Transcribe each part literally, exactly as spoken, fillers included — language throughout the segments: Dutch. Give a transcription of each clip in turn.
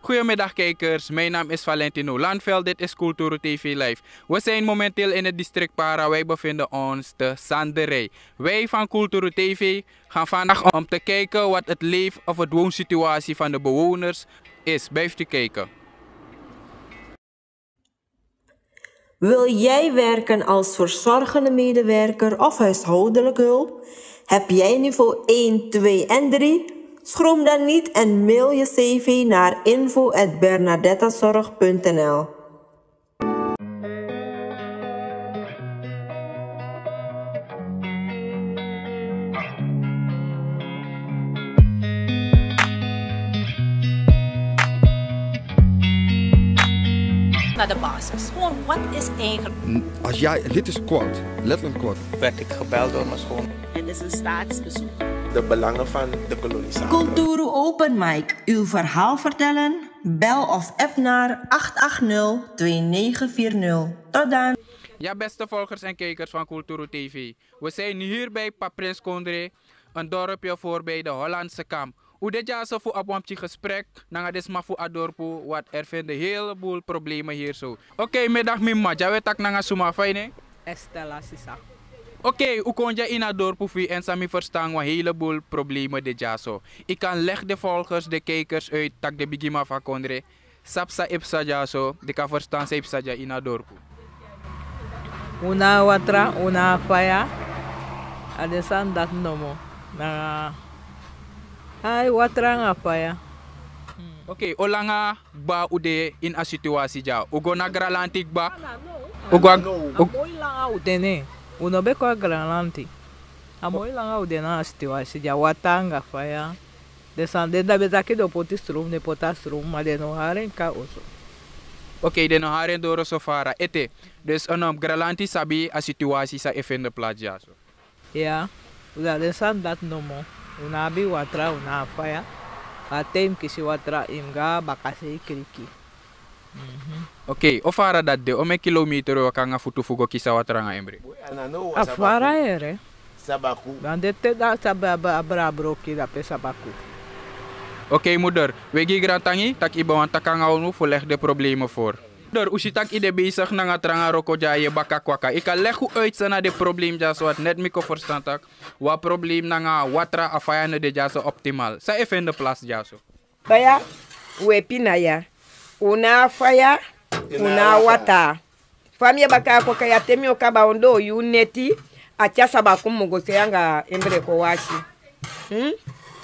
Goedemiddag kijkers, mijn naam is Valentino Landveld, dit is Kulturu T V Live. We zijn momenteel in het district Para, wij bevinden ons te Sanderij. Wij van Kulturu T V gaan vandaag om te kijken wat het leef- of het woonsituatie van de bewoners is. Blijft u kijken. Wil jij werken als verzorgende medewerker of huishoudelijke hulp? Heb jij niveau één, twee en drie? Schroom dan niet en mail je cv naar info at bernadettazorg punt n l. Naar de basis. Gewoon, wat is eigenlijk? Als jij, dit is quote, letterlijk quote. Werd ik gebeld door mijn schoon. Het is een staatsbezoek. De belangen van de kolonisatie. Kulturu Open Mic. Uw verhaal vertellen? Bel of app naar acht acht nul, twee negen vier nul. Tot dan. Ja, beste volgers en kijkers van Kulturu T V. We zijn nu hier bij Paprins Kondre, een dorpje voorbij de Hollandse Kam. Hoe dit jaar zo voor op een gesprek, dan gaat het maar voor adorpu, wat er vinden een heleboel problemen hier zo. Oké, okay, middag mimma, jij weet dat ik naar Suma fijne? Estella Sisa. Oké, okay, hoe kon je in het dorp en sami verstaan wat een heleboel problemen dit jaar zo? Ik kan leg de volgers, de kijkers uit, tak de bigima van Kondre. Sapsa ipsa ja zo, de kan verstaan se ipsa ja in het dorp. Una watra, una faya. Adesan dat nomo. Na Hai watra nga faya. Oké, okay, olanga ba ude in a situatie ja. Ugo na gralantik ba? Ugo amoy lang ude ne. Uno be ko gralantik. Amoy lang ude na situatie ja watanga faya. Desan de da bezaki do potistrum ne potastrum ma de no haren ka oso. Oké, okay, de no haren doro sofara. Ete, dus een um, gralanti sabi a situatie sa even de plaats ja so. Ja, uda desan dat nomo. Una bi watra una faya. Atem kisi watra imga bakasi kriki. Mm-hmm. Oké, okay, ofara dat de ome kilometer wa kanga futu fugo kisa watra nga embre. Afara ere. Sabaku. Dan dete da sababa abra broki da pe sabaku. Oké okay, moeder, we gaan grantangi tak iba wan takanga onu volledig de problemen voor. Moeder, usi tak ide bezig na nga tranga roko ja je baka kwaka. Ik kan leg hoe uit na de probleem ja so wat net miko verstand tak. Wa probleem na nga watra afaya na de ja so optimal. Sa even in de plaats ja so. Baya, we pinaya. Una faya, una wata. Famia baka ko kaya temi o kaba ondo yu neti. Acha sabaku mugo seyanga embre ko washi. Hmm?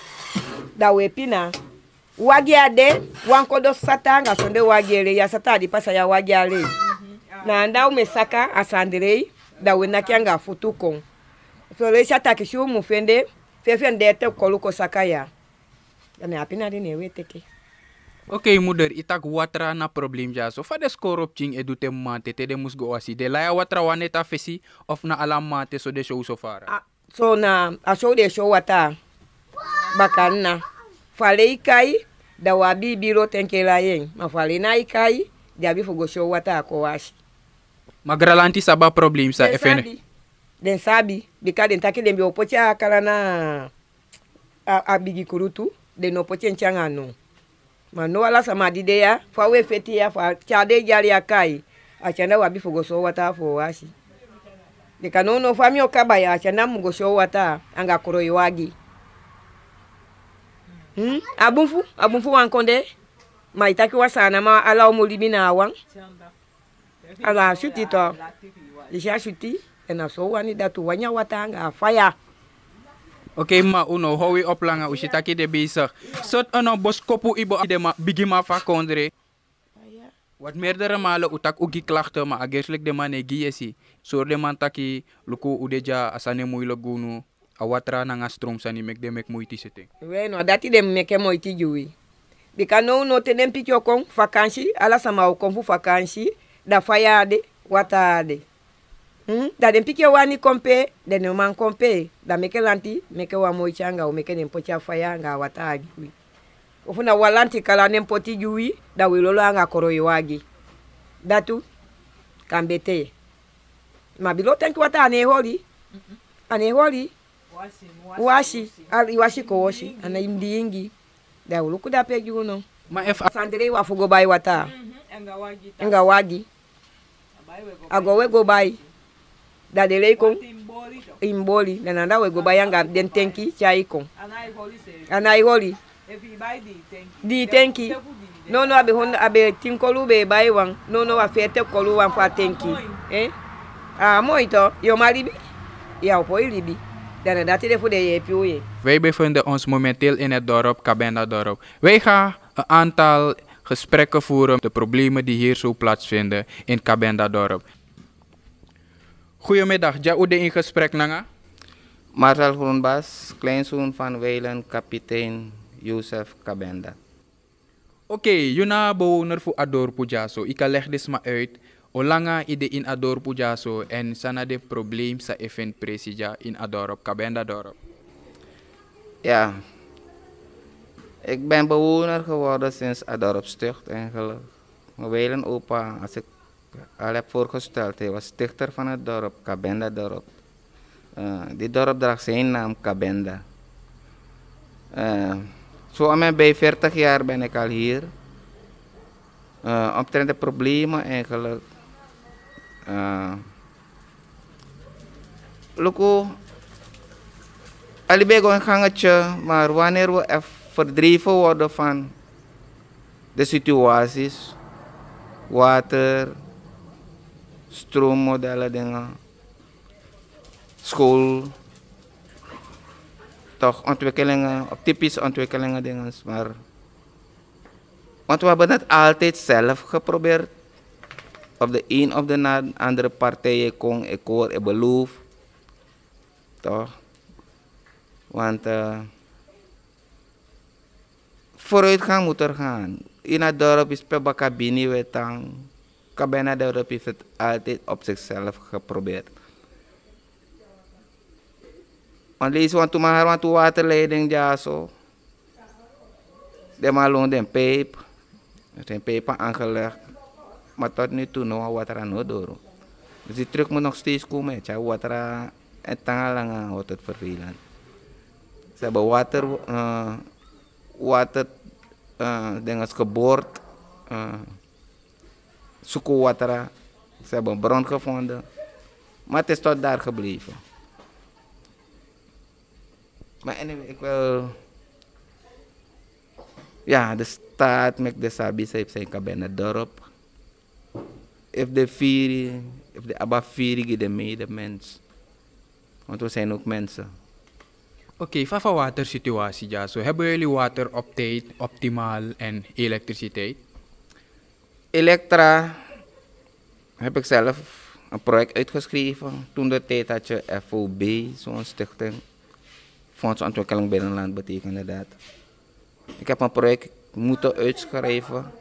Da we pina. Wagiade, wankodo satanga sonde wagiere ya sata di pasa ya wagiale. Na anda umesaka asandrei da wena kyanga futukon. So le chata kishu mufende, fefende te koluko sakaya. Dan apina di newe teke. Oké okay, moeder, itak watra na probleem ja so. Fades korupting edute mate te de musgo asi. De laya watra waneta fesi of na alam mate so de show so fara. Ah, so na a show de show wata. Bakanna. Fale ikai da wabi biro tenkela yen. Ma fale na ikai da bi fugo show wata ko washi. Magralanti saba problem sa efene. Den sabi bika den taki den bi opocha kala na a, a bigi kurutu den opocha nchanga no. Mano ala sama dideya fa we feti ya fa chade jari akai achana wabi fugo show wata fo washi. Bika no no fami okabaya achana mugo show wata anga koro iwagi. Hmm? Abunfu, abunfu wankonde. Ma itaki wasana ma ala omolibi na awang. Ala shuti to. Isha shuti ena so wani datu wanya watanga fire. Oké, okay, ma uno howi oplanga usitaki de bezig. Sot ano boskopu ibo de ma bigima fa kondre. Wat meerdere malen utak ugi klachten ma agerslik de man giesi. Soor de man taki luku udeja asane moeilijk gunu. Awatra na nga strom sani mek de mek moeite zitten. Bueno, dati de mek moeite jui. Bika no no tenen pikyo kon vakantie, ala sama o kon fu vakantie, da fayade, watade. Hmm? Da den pikyo wani kompe, de no man kompe, da meke lanti, meke wa moichanga o meke den pocha fayanga watagi. Ofuna walanti kala nem poti jui, da wilolo anga koroyi wagi. Datu kambete. Ma bilo tanki wata ane holi. Ane holi. Washi, ali washi ko washi, ana imdi ingi. Da uluku da pe juno. Maar if Sandere wa fugo bai wata. Enga wagi. Nga wagi. Ago we go bai. Da de lei kon. Timbori to. Imboli. Nananda we go bai anga den tenki chai kon. Anai holi se. Anai holi. If you buy the tank. Di tenki. No no abe hon abe tinkolu be bai wang. No no wa fete kolu wan fa tenki. Eh? Ah moito. Yo malibi. Ja, op libi. Dan dat is voor de J P O. wij bevinden ons momenteel in het dorp Kabenda-dorp. Wij gaan een aantal gesprekken voeren, de problemen die hier zo plaatsvinden in Kabenda-dorp. Goedemiddag, ja, hoe in gesprek nanga? Marcel Groenbas, kleinzoon van Weilen, kapitein Jozef Kabenda. Oké, okay, juna bewoner voor Ador Pujaso. Ik leg dit maar uit. Olanga ide in Ador Pujaso en sana de probleem sa even presija in Adorp, Kabenda-dorp. Ja, ik ben bewoner geworden sinds Adorp Sticht eigenlijk. Mijn Weilen opa, als ik al heb voorgesteld, hij was stichter van het dorp, Kabenda-dorp. Uh, dit dorp draagt zijn naam, Kabenda. Uh, zo aan mijn bij veertig jaar ben ik al hier. Uh, omtrent de problemen eigenlijk. Uh, Luko, alibego een gangetje, maar wanneer we er verdreven worden van de situaties, water, stroommodellen, dingen, school, toch ontwikkelingen, typische ontwikkelingen, dingen, maar want we hebben het altijd zelf geprobeerd. Of de een of de andere partijen kon ik hoor, ik beloof. Toch? Want uh, vooruitgang moet er gaan. In het dorp is per bakabini wetang. Kabenda-dorp heeft het altijd op zichzelf geprobeerd. Want deze want toen maar want waterleiding ja zo. De malon den pijp. Er zijn pijpen aangelegd. Maar tot nu toe nog wat er aan door. Dus die truck moet nog steeds komen. Ja, wat er en tangalang wordt het vervelend. Ze hebben water, uh, water uh, dingen geboord. Uh, zoeken water. Ze hebben een bron gevonden. Maar het is tot daar gebleven. Maar anyway, ik wil... Ja, de staat met de Sabis heeft zijn Kabenda-dorp. If de vier, if de abba vier de medemens. Want we zijn ook mensen. Oké, okay, van watersituatie ja, zo hebben jullie water op tijd, optimaal en elektriciteit? Elektra heb ik zelf een project uitgeschreven. Toen de tijd had je F O B, zo'n stichting. Fonds Ontwikkeling Binnenland betekende dat. Ik heb een project moeten uitschrijven.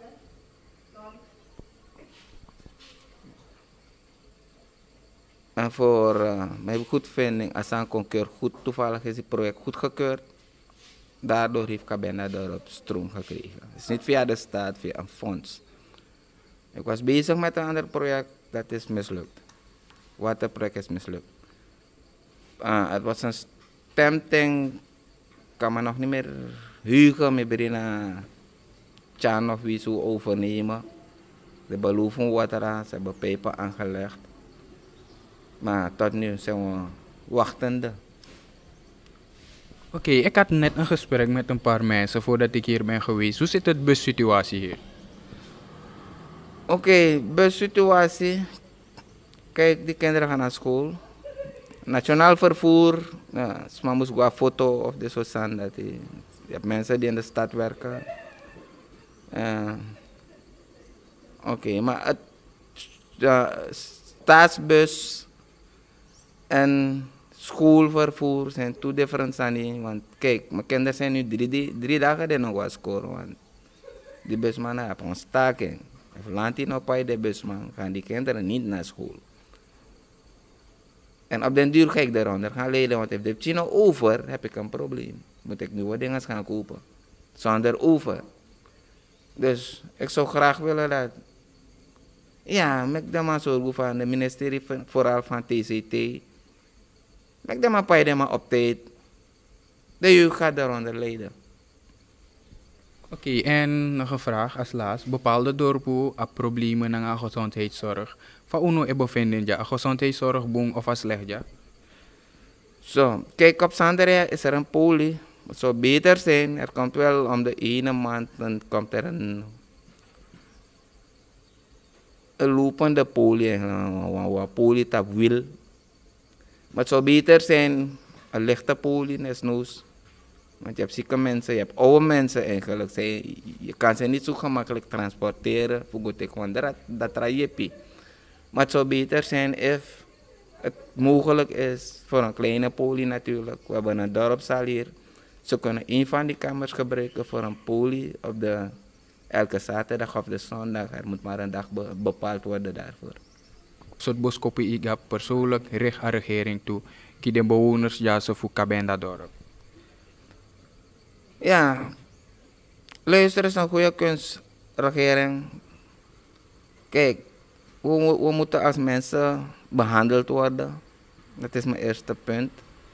En voor uh, mijn goedvinding, als een concurrent goed, toevallig is het project goedgekeurd. Daardoor heeft Kabenda-dorp stroom gekregen. Het is niet via de staat, via een fonds. Ik was bezig met een ander project, dat is mislukt. Waterproject is mislukt. Uh, het was een stemting, kan me nog niet meer huigen, met Brina Chan of wie zo overnemen. De beloven water aan, ze hebben pijpen aangelegd. Maar tot nu zijn we wachtende. Oké, okay, ik had net een gesprek met een paar mensen voordat ik hier ben geweest. Hoe zit het bussituatie hier? Oké, okay, bussituatie. Kijk, die kinderen gaan naar school. Nationaal vervoer. Ja, maar moest een foto of de zo staan. Dat je, je hebt mensen die in de stad werken. Uh, Oké, okay, maar het uh, staatsbus en schoolvervoer zijn twee different zaken. Want kijk, mijn kinderen zijn nu drie, drie, drie dagen die nog wat scoren. Want die busmannen hebben een staking. Of landt hij nog bij de busman, gaan die kinderen niet naar school. En op den duur ga ik eronder gaan leiden, want if de chino over, heb ik een probleem. Moet ik nieuwe dingen gaan kopen. Zonder over. Dus ik zou graag willen dat... Ja, met de man zorgen van het ministerie, vooral van T C T. Met de man bij de man op tijd. De jeugd gaat eronder leiden. Oké, en nog een vraag als laatst. Bepaalde dorpen hebben problemen met de gezondheidszorg. Van uno e bevinden ja, gezondheidszorg boom of als slecht ja? Zo, kijk op Sandaria is er een poli. Het zou beter zijn, er komt wel om de ene maand, dan komt er een, een lopende poli, een poli dat wil. Maar het zou beter zijn, een lichte poli, nesnoes. Want je hebt zieke mensen, je hebt oude mensen eigenlijk. Zij, je kan ze niet zo gemakkelijk transporteren. Want dat, dat trajectje. Maar het zou beter zijn if het mogelijk is voor een kleine poli natuurlijk. We hebben een dorpszaal hier. Ze kunnen een van die kamers gebruiken voor een poli op de, elke zaterdag of de zondag. Er moet maar een dag be, bepaald worden daarvoor. Soort boskoppie ik heb persoonlijk richt aan de regering toe. Die de bewoners ja zo voor Cabenda dorp. Ja, luister eens een goede kunstregering. Kijk, we, we moeten als mensen behandeld worden. Dat is mijn eerste punt.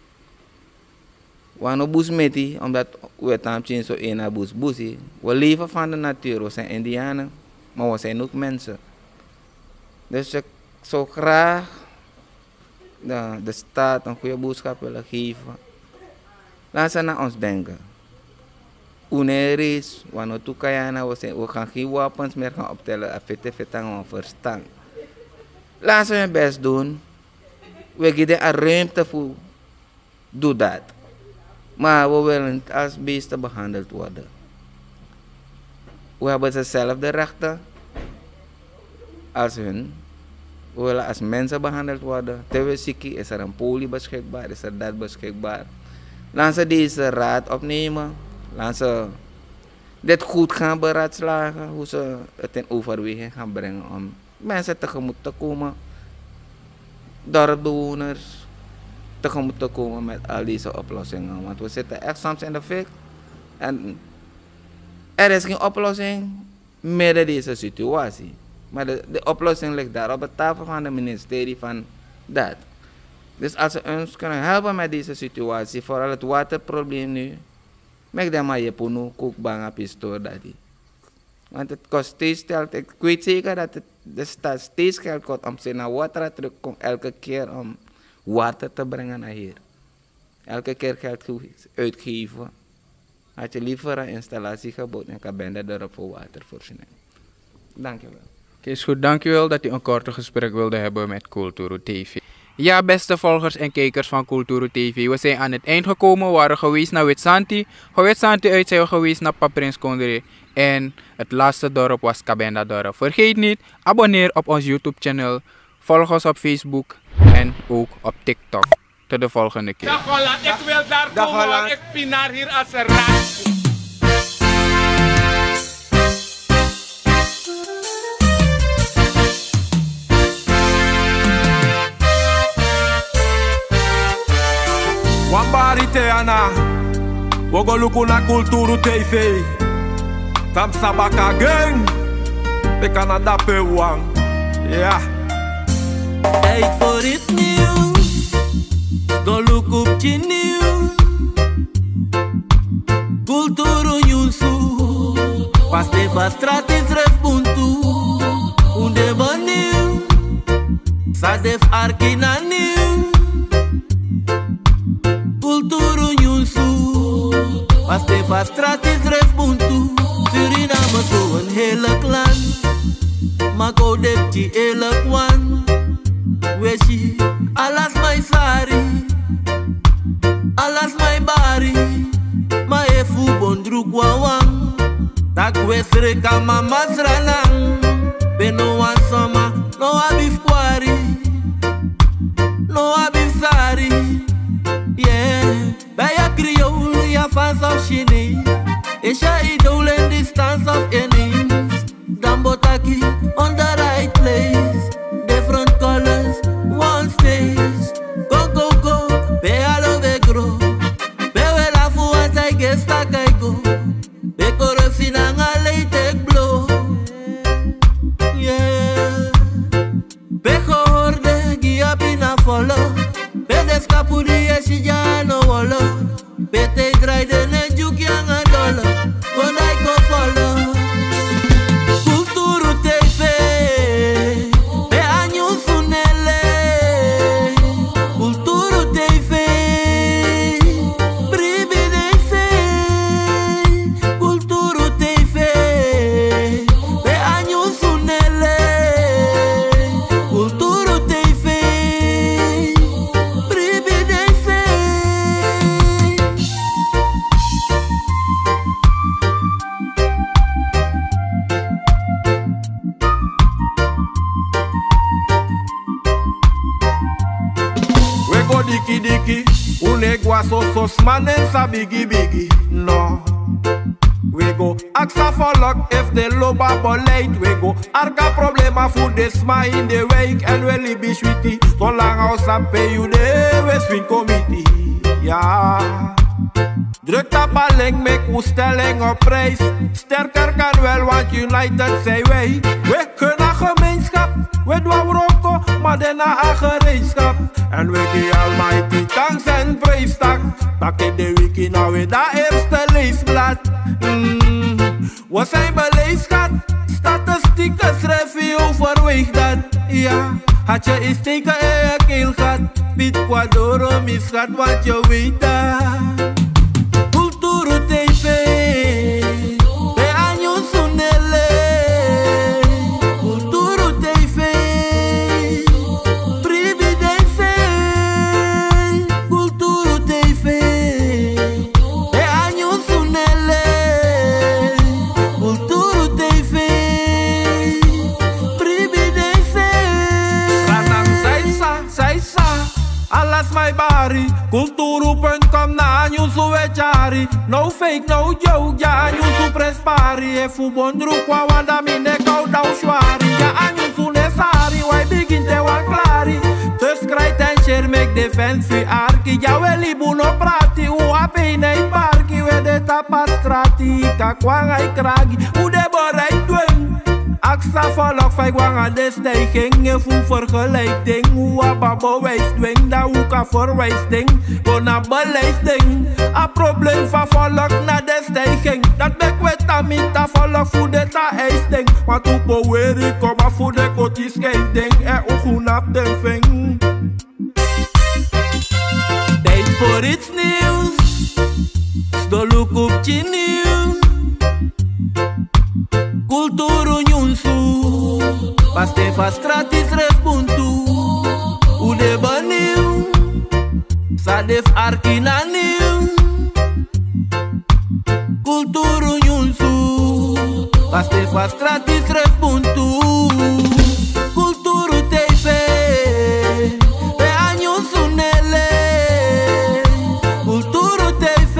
We hebben boes met die, omdat we het zo in boes boesie. We leven van de natuur, we zijn Indianen, maar we zijn ook mensen. Dus ik zou graag de, de staat een goede boodschap willen geven. Laten ze naar ons denken. Uneris, wanneer toekayana, we gaan geen wapens meer gaan optellen, afete vetang verstaan. Laten ze hun best doen. We geven er ruimte voor. Doe dat. Maar we willen niet als beesten behandeld worden. We hebben dezelfde rechten als hun. We willen als mensen behandeld worden. Terwijl ziek is er een poli beschikbaar, is er dat beschikbaar. Laten ze deze raad opnemen. Laten ze dit goed gaan beraadslagen. Hoe ze het in overweging gaan brengen om mensen tegemoet te komen. Dorpbewoners tegemoet te komen met al deze oplossingen. Want we zitten echt soms in de fik. En er is geen oplossing midden deze situatie. Maar de, de oplossing ligt daar op de tafel van het ministerie van dat. Dus als ze ons kunnen helpen met deze situatie, vooral het waterprobleem nu, maak dan maar je pono kookbanga pistool dat die. Want het kost steeds geld. Ik weet zeker dat het de stad steeds geld kost om ze naar water terug te komen elke keer om water te brengen naar hier. Elke keer geld uitgeven. Had je liever een installatie gebouwd in Cabenda dorp voor watervoorziening. Dank je wel. Oké, is goed. Dank je wel dat u een korte gesprek wilde hebben met Kulturu T V. Ja, beste volgers en kijkers van Kulturu T V. We zijn aan het eind gekomen. We waren geweest naar Witsanti. Van Witsanti uit zijn we geweest naar Paprins Kondre. En het laatste dorp was Cabenda dorp. Vergeet niet, abonneer op ons YouTube channel. Volg ons op Facebook en ook op TikTok. Tot de volgende keer. Dag Holland, ik wil daar komen, want ik pinaar hier als een raad. Wambari Teana, we go look na Kulturu T V. Tam sabaka gang, we Canada pe wang, ja. Tijd voor het nieuws, go look op je nieuws. Kulturu Nyusu, pas de vastrat is respuntu. Unde baniu, sa def arkina nieuw. Kulturu Nyusu, pas de vastrat is respuntu. Suriname zo een hele clan, maar go dep die hele kwan. Weshi, alas my sari, alas my bari, ma efu bondru kwa wang. Tak wesre kama masranang, beno wan soma, no abif kwari, no abif sari. Yeah, baya kriol ya fans of shini. Isha idol in distance of enemies. Dambotaki on the right place. Different colors, one stage. Go, go, go, pe alo vegro. Pe wela fu wat I guess tak I go. Pe korosi na ngale take blow. Yeah. Pe horde gia pina follow. Pe descapuri eshi jano wolo. Pe te draide ne juki anga dollar. When I go was so so smanen sa biggie biggie. No. We go aksa volk if de loba beleid. We go arka problema voor de sma in de week. En we libi sweetie, zolang als aan pay you de we swing committee. Ja. Druk dat balling, make ons stelling op prijs. Sterker kan wel, want United zijn wij. We kunnen gemeenschap, we doen roko, maar daarna een gereedschap. En we geven almighty thanks en prijstak. Tak in de wiki nou weer dat eerste leesblad. Mm, we zijn beleefd, schat. Statistieken schrijf je overweeg dat. Ja, had je eens steken in je keel gehad. Piet Quadoro misgaat, wat je weet dat. Kulturu T V, de años sunele. Kulturu T V, Prividence. Kulturu T V, de años sunele. Kulturu T V, Prividence. Ranang saisa, saisa, alas my bari. Kulturu punt com na nyusu wechari. No fake, no joke, ja nyusu prespari. E fu bondru kwa wanda mine kau dau shwari. Ja anyusu nesari, wai begin te wan klari. Dus krijt en share make defense fi arki. Ja we libu no prati, u ape nei parki. We de tapat strati, kakwang ai kragi. U de borai dweng. Aksa volk vijf wangen de stijging. Je voelt vergelijking. Hoe a babo wijst dwing. Dat hoe ka verwijst ding. Gewoon een beleiding. Een probleem van volk na de stijging. Dat bek wet aan mij. Dat volk voor de ta ijs ding. Want hoe power ik kom af voor de koties ding. En ook hoe nap den ving. Tijd voor iets nieuws. Stoluk op je nieuws. Kulturu nyunsu, paste fast gratis respuntu. Ude baniu, sadef arkina niu. Kulturu nyunsu, paste fast gratis respuntu. Kulturu T V, de años sunele. Kulturu T V.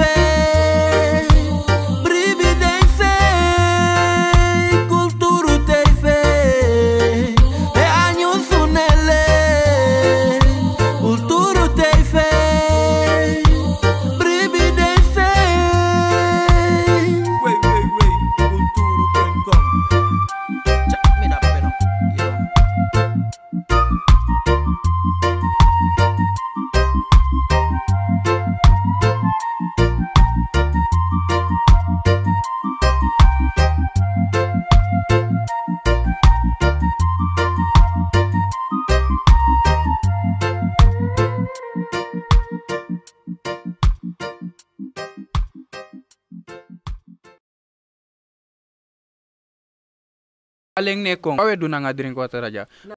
Aleng ne kong, awe do nanga drink water aja.